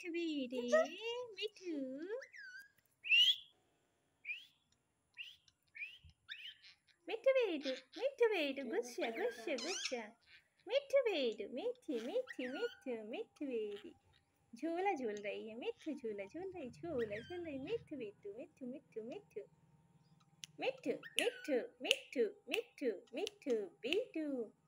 मिठू बेटे मिठू मिठू बेटू गुस्सा गुस्सा गुस्सा मिठू बेटू मिठी मिठी मिठू मिठू बेटी झूला झूल रही है मिठू झूला झूल रही मिठू बेटू मिठू मिठू मिठू मिठू मिठू मिठू मिठू मिठू बेटू